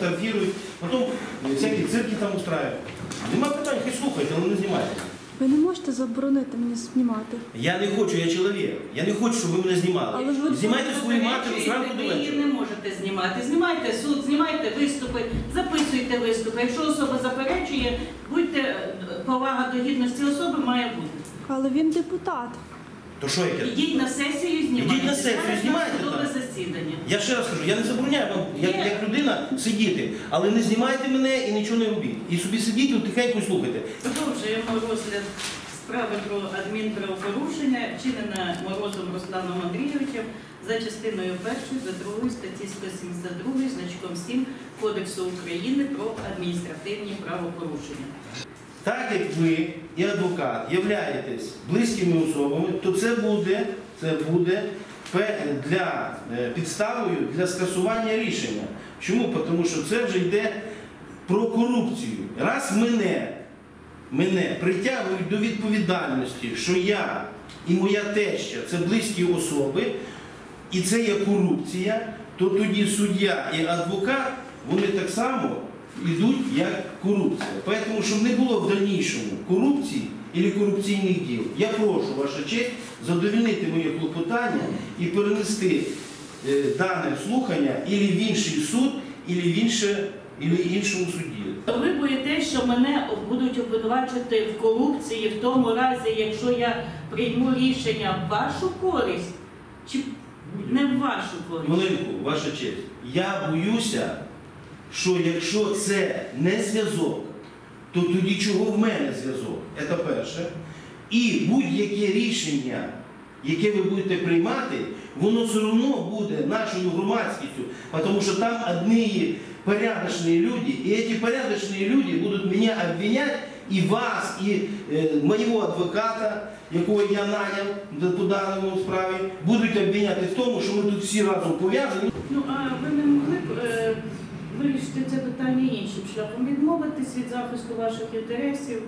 фотографируют, потом всякие цирки там устраивают. Нема питань, хай слухайте, але не знімайте. Ви не можете заборонити мені знімати. Я не хочу, я чоловік. Я не хочу, щоб ви мене знімали. Але ви знімайте свою матері зранку до Ви її вечора. не можете знімати. Знімайте суд, знімайте виступи, записуйте виступи. Якщо особа заперечує, будьте, повага до гідності особи має бути. Але він депутат. То що яке? Ідіть на сесію, знімайте. Ідіть на сесію, Зараз знімайте судове там. засідання. Я ще раз кажу, я не забороняю вам, як людина, сидіти. Але не знімайте мене і нічого не робіть. І собі сидіть, от тихенько і слухайте. Продовжуємо розгляд справи про адмінправопорушення, вчинене Морозом Русланом Андрійовичем за частиною 1 до 2 статті 172 значком 7 Кодексу України про адміністративні правопорушення. Так як ви і адвокат являєтесь близькими особами, то це буде для підставою для скасування рішення. Чому? Тому що це вже йде про корупцію. Раз мене притягують до відповідальності, що я і моя теща – це близькі особи, і це є корупція, то тоді суддя і адвокат, вони так само йдуть як корупція. Тому, щоб не було в дальнішому корупції або корупційних діл, я прошу, ваша честь, задовольнити моє клопотання і перенести дане слухання або в інший суд, або в іншому суді. Ви боїтеся, що мене будуть обвинувачувати в корупції в тому разі, якщо я прийму рішення в вашу користь, чи не в вашу користь? Хвилинку, ваша честь. Я боюся, що якщо це не зв'язок, то тоді чого в мене зв'язок? Це перше. І будь-яке рішення, яке ви будете приймати, воно все одно буде нашою громадськістю, тому що там одні порядочні люди, і ці порядочні люди будуть мене обвиняти, і вас, і моєго адвоката, якого я наняв по даному справі, будуть обвиняти в тому, що ми тут всі разом пов'язані. Ну, а ви не могли б вирішити це питання іншим шляхом, відмовитись від захисту ваших інтересів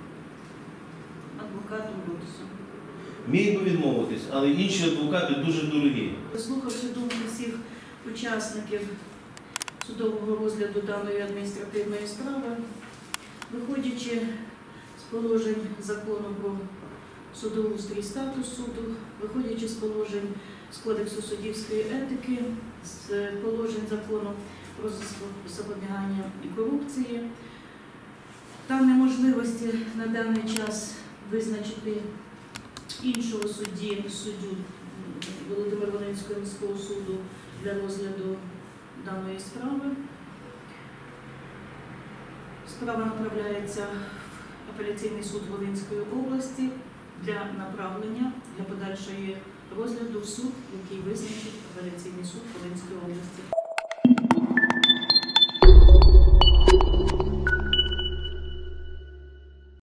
адвокатом Рудисом? Міг би відмовитись, але інші адвокати дуже дорогі. Заслухавши думки всіх учасників судового розгляду даної адміністративної справи, виходячи з положень закону про судоустрій і статус суду, виходячи з положень з Кодексу суддівської етики, з положень закону про запобігання і корупції, та неможливості на даний час визначити іншого суддю Володимир-Волинського міського суду для розгляду даної справи. Справа направляється в апеляційний суд Волинської області для направлення для подальшої розгляду в суд, який визначить апеляційний суд Волинської